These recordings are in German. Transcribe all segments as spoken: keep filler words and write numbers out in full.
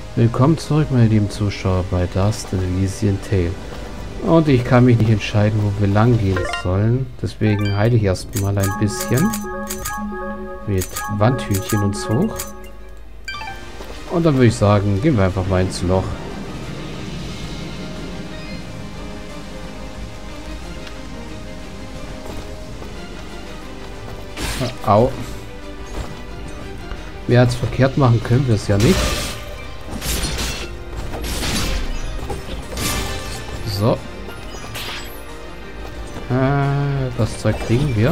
Willkommen zurück, meine lieben Zuschauer, bei Dark Elysian Tale. Und ich kann mich nicht entscheiden, wo wir lang gehen sollen. Deswegen heile ich erstmal ein bisschen. Mit Wandhütchen uns hoch. Und dann würde ich sagen, gehen wir einfach mal ins Loch. Au. Mehr als verkehrt machen können wir es ja nicht. So. Äh, das Zeug kriegen wir.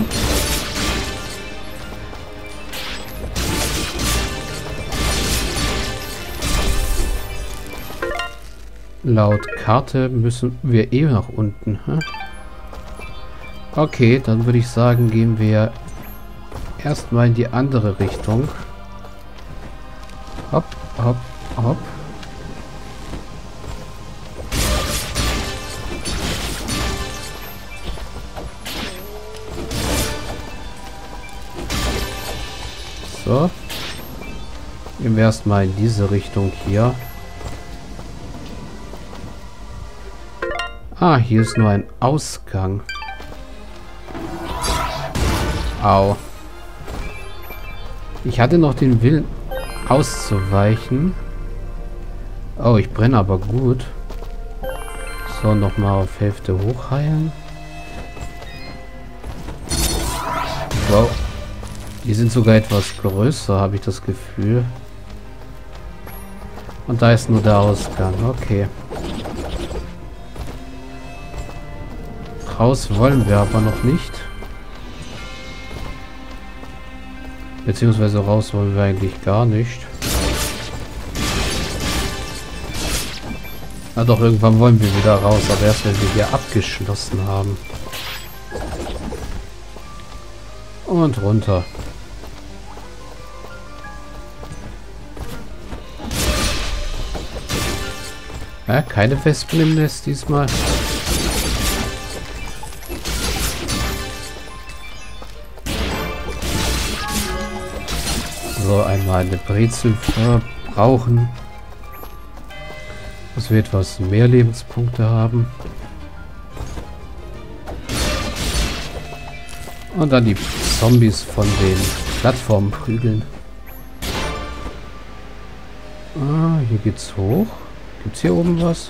Laut Karte müssen wir eh nach unten. Hm? Okay, dann würde ich sagen, gehen wir erstmal in die andere Richtung. Hopp, hopp, hopp. So. Gehen wir erstmal in diese Richtung hier. Ah, hier ist nur ein Ausgang. Au. Ich hatte noch den Willen auszuweichen. Oh, ich brenne aber gut. So, nochmal auf Hälfte hochheilen. Wow. Die sind sogar etwas größer, habe ich das Gefühl. Und da ist nur der Ausgang. Okay. Raus wollen wir aber noch nicht. Beziehungsweise raus wollen wir eigentlich gar nicht. Na doch, irgendwann wollen wir wieder raus, aber erst wenn wir hier abgeschlossen haben. Und runter. Ja, keine Wespen im Nest diesmal. So, einmal eine Brezel verbrauchen. Dass wir etwas mehr Lebenspunkte haben. Und dann die Zombies von den Plattformen prügeln. Ah, hier geht's hoch. Gibt's hier oben was?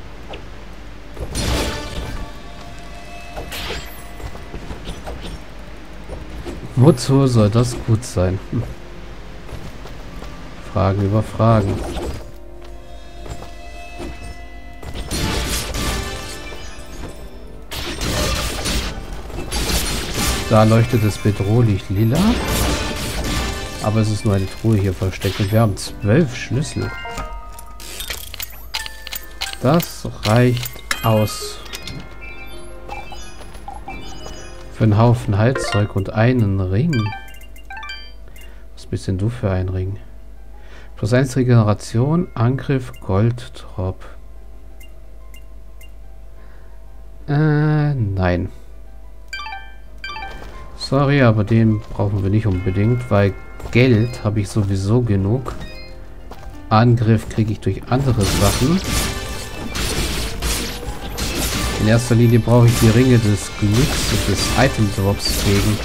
Wozu soll das gut sein? Hm. Fragen über Fragen. Da leuchtet es bedrohlich lila. Aber es ist nur eine Truhe hier versteckt. Und wir haben zwölf Schlüssel. Das reicht aus. Für einen Haufen Heizzeug und einen Ring. Was bist denn du für ein Ring? Plus eins Regeneration, Angriff, Goldtropf. Äh, nein. Sorry, aber den brauchen wir nicht unbedingt, weil Geld habe ich sowieso genug. Angriff kriege ich durch andere Sachen. In erster Linie brauche ich die Ringe des Glücks und des Item Drops wegen.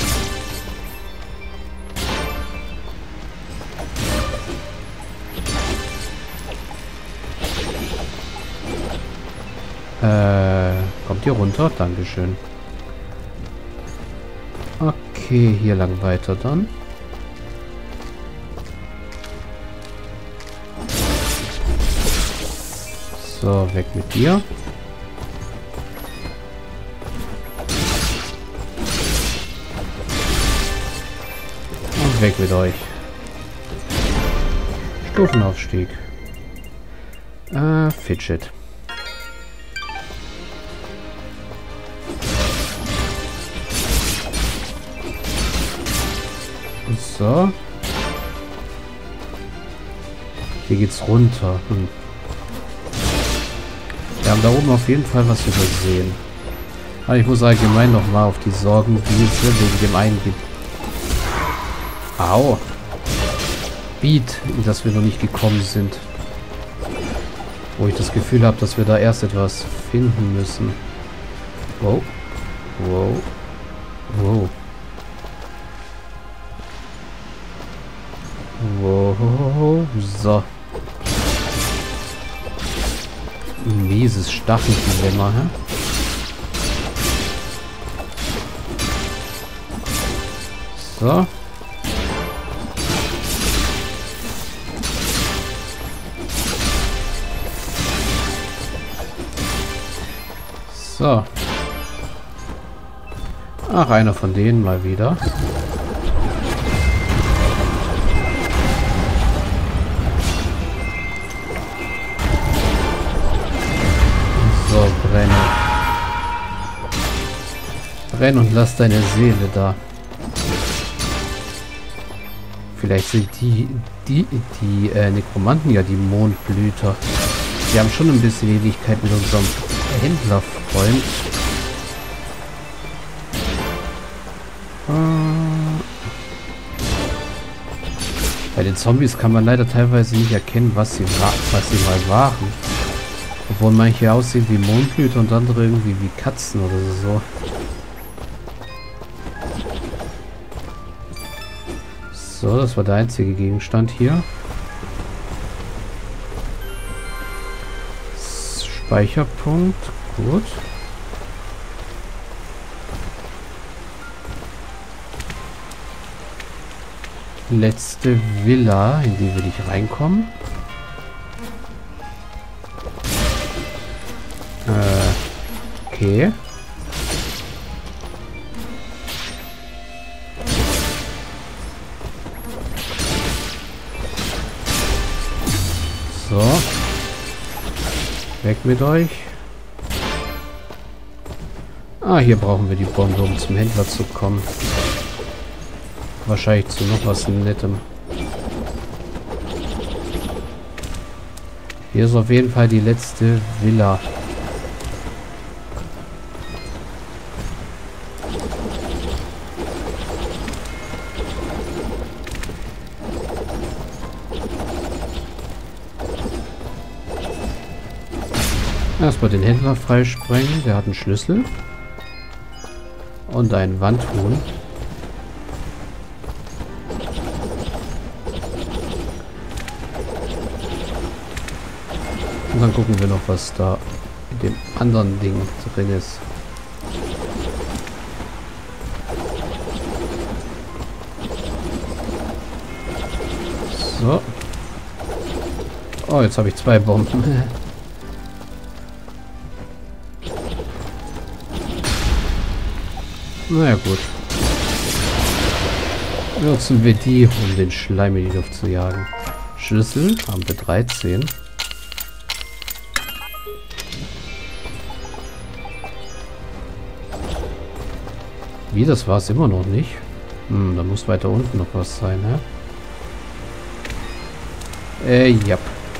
Äh, kommt ihr runter? Dankeschön. Okay, hier lang weiter dann. So, weg mit dir. Und weg mit euch. Stufenaufstieg. Äh, Fidget. So. Hier geht's runter. Hm. Wir haben da oben auf jeden Fall was übersehen. Aber ich muss allgemein noch mal auf die Sorgenwiese wegen dem einen Ge Au. Beat, in das wir noch nicht gekommen sind. Wo ich das Gefühl habe, dass wir da erst etwas finden müssen. Wow. Wow. Wow. Wow. So. Mieses Stacheldilemma, hä? So. So. Ach, einer von denen mal wieder. So, brenne. Brenn und lass deine Seele da. Vielleicht sind die, die, die äh, Nekromanten ja die Mondblüter. Die haben schon ein bisschen Ähnlichkeit mit unserem Händlerfreund. Bei den Zombies kann man leider teilweise nicht erkennen, was sie, was sie mal waren. Obwohl manche aussehen wie Mondblüter und andere irgendwie wie Katzen oder so. So, das war der einzige Gegenstand hier. Speicherpunkt, gut. Letzte Villa, in die will ich reinkommen. Äh, okay. So. Weg mit euch. Ah, hier brauchen wir die Bombe, um zum Händler zu kommen. Wahrscheinlich zu noch was Nettem. Hier ist auf jeden Fall die letzte Villa. Erstmal den Händler freisprengen. Der hat einen Schlüssel. Und einen Wandhuhn. Und dann gucken wir noch, was da in dem anderen Ding drin ist. So. Oh, jetzt habe ich zwei Bomben. Naja, gut. Nutzen wir die, um den Schleim in die Luft zu jagen. Schlüssel haben wir dreizehn. Wie, das war es immer noch nicht? Hm, da muss weiter unten noch was sein, ne? Äh, ja.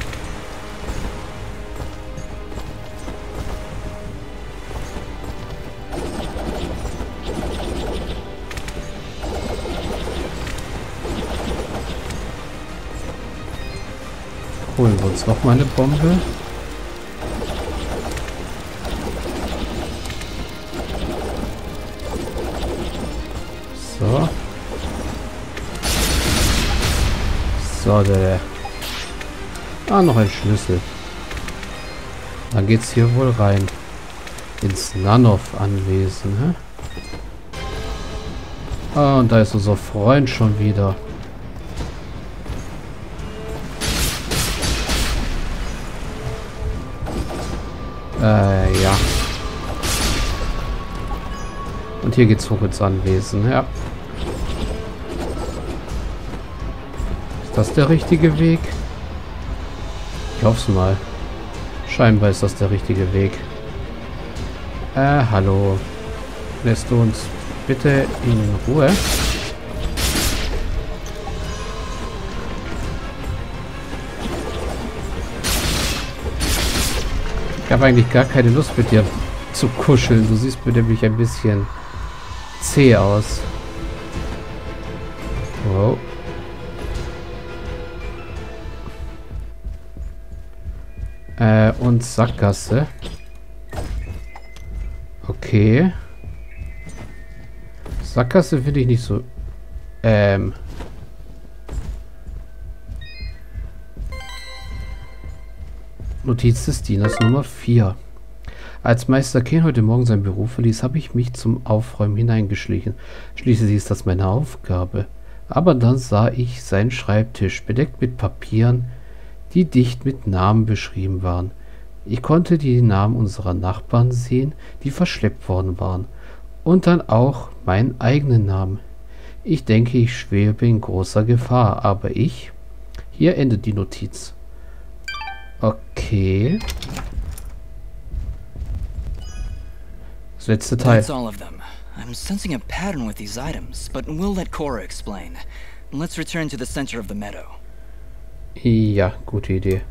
Holen wir uns noch mal eine Bombe. So. So, der. Ah, noch ein Schlüssel. Dann geht's hier wohl rein. Ins Nanov-Anwesen, hä? Ah, und da ist unser Freund schon wieder. Äh, ja. Und hier geht's hoch ins Anwesen, ja. Ist das der richtige Weg? Ich hoffe es mal. Scheinbar ist das der richtige Weg. Äh, hallo. Lässt du uns bitte in Ruhe? Ich habe eigentlich gar keine Lust mit dir zu kuscheln. Du siehst mir nämlich ein bisschen zäh aus. Wow. Äh, und Sackgasse. Okay. Sackgasse finde ich nicht so... Ähm... Notiz des Dieners Nummer vier. Als Meister Ken heute Morgen sein Büro verließ, habe ich mich zum Aufräumen hineingeschlichen. Schließlich ist das meine Aufgabe. Aber dann sah ich seinen Schreibtisch, bedeckt mit Papieren, die dicht mit Namen beschrieben waren. Ich konnte die Namen unserer Nachbarn sehen, die verschleppt worden waren. Und dann auch meinen eigenen Namen. Ich denke, ich schwebe in großer Gefahr, aber ich... Hier endet die Notiz. Okay. Das letzte Teil. That's all of them. I'm sensing a pattern with these items, but we'll let Cora explain. Let's return to the center of the meadow. Ja, gute Idee.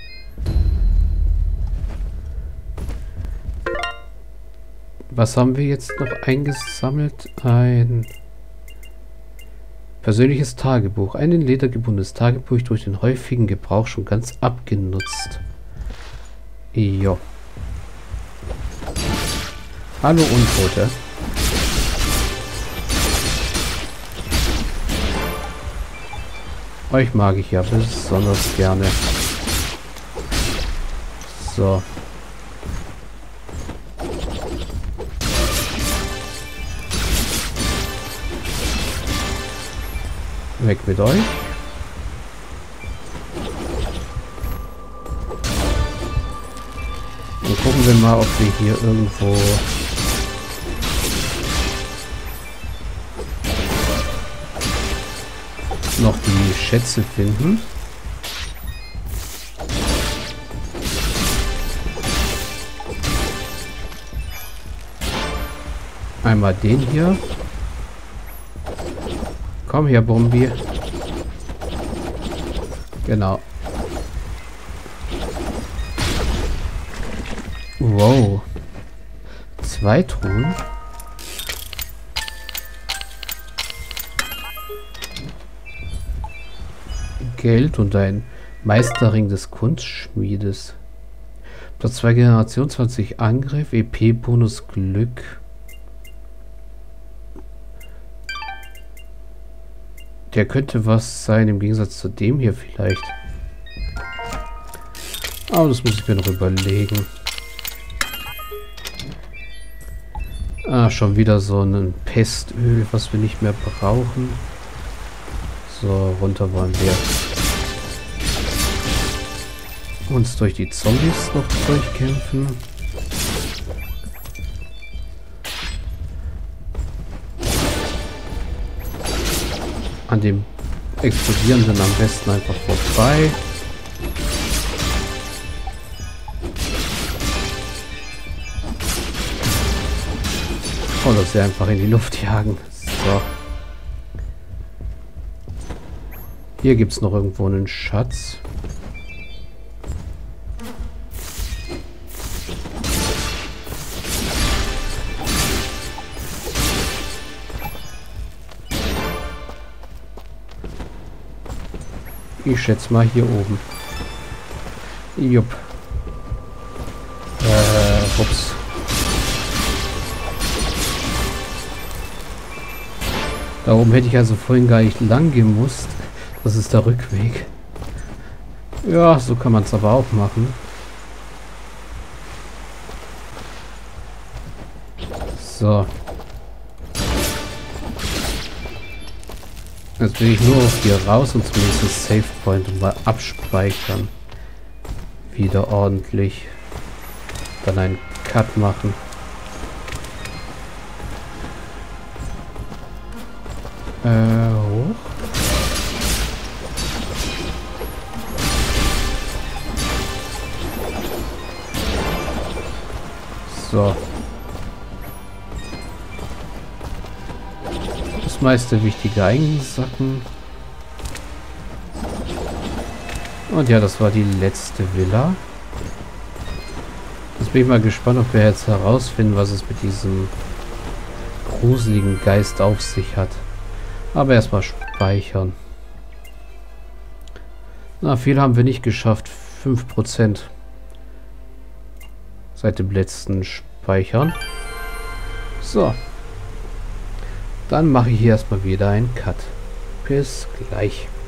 Was haben wir jetzt noch eingesammelt? Ein persönliches Tagebuch. Ein in Leder gebundenes Tagebuch, durch den häufigen Gebrauch schon ganz abgenutzt. Jo. Hallo Untote. Euch mag ich ja besonders gerne. So. Weg mit euch. Dann gucken wir mal, ob wir hier irgendwo noch die Schätze finden. Einmal den hier. Komm her, Bombi. Genau. Wow. Zwei Truhen. Geld und ein Meisterring des Kunstschmiedes. Platz zwei Generation zwanzig Angriff, E P-Bonus Glück. Der könnte was sein im Gegensatz zu dem hier vielleicht. Aber das muss ich mir noch überlegen. Ah, schon wieder so ein Pestöl, was wir nicht mehr brauchen. So, runter wollen wir uns durch die Zombies noch durchkämpfen. An dem Explodierenden am besten einfach vorbei. Oder sie einfach in die Luft jagen. So. Hier gibt es noch irgendwo einen Schatz. Ich schätze mal hier oben. Jupp. Äh, ups. Da oben hätte ich also vorhin gar nicht lang gemusst. Das ist der Rückweg. Ja, so kann man es aber auch machen. So. Jetzt will ich nur auf hier raus und zumindest ein Save Point und mal abspeichern. Wieder ordentlich. Dann einen Cut machen. Äh, hoch. So. Das meiste Wichtige einsacken. Und ja, das war die letzte Villa. Jetzt bin ich mal gespannt, ob wir jetzt herausfinden, was es mit diesem gruseligen Geist auf sich hat. Aber erstmal speichern. Na, viel haben wir nicht geschafft. fünf Prozent. seit dem letzten Speichern. So. Dann mache ich hier erstmal wieder einen Cut. Bis gleich.